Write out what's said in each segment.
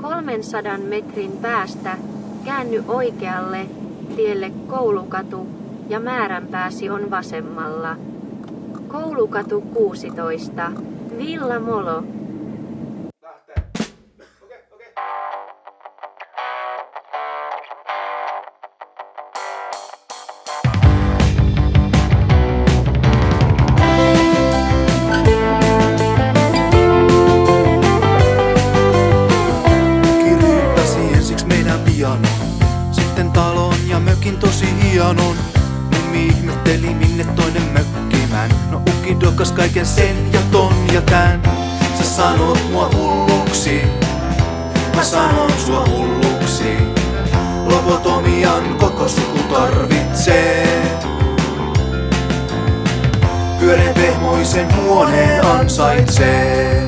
300 metrin päästä käänny oikealle tielle Koulukatu ja määränpääsi on vasemmalla. Koulukatu 16, Villa Molo. Lähtee. Okei. Kirjoittasi ensiksi meidän pianon, sitten talon ja mökin tosi hienon. Mummi ihmetteli minne toinen mökkimään. No ukidokas kaiken sen ja ton ja tän. Sä sanot mua hulluksi, mä sanon sua hulluksi. Lobotomian koko suku tarvitsee. Pyöreän pehmoisen huoneen ansaitsee.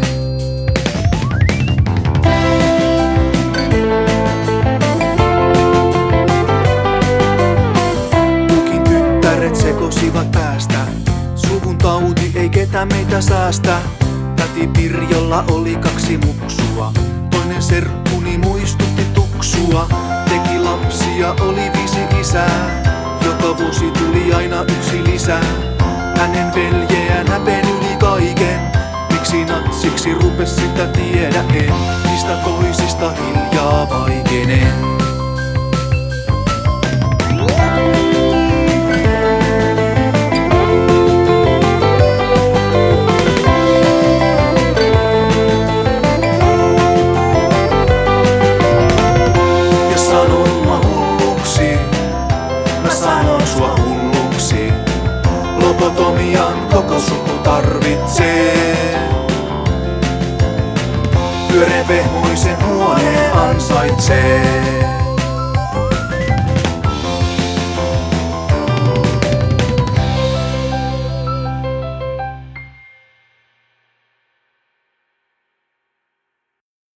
Sekosivat päästä. Suvun tauti ei ketä meitä säästä. Täti Pirjolla oli 2 muksua. Toinen serkkuni muistutti tuksua. Teki lapsia, oli 5 isää. Joka vuosi tuli aina 1 lisää. Hänen veljeään häpen yli kaiken. Miksi natsiksi rupes sitä tiedä en. Mistä toisista hiljaa vaikenen. Sanon sua hulluksi, lobotomian koko suku tarvitsee. Pyöreän pehmoisen huoneen ansaitsee.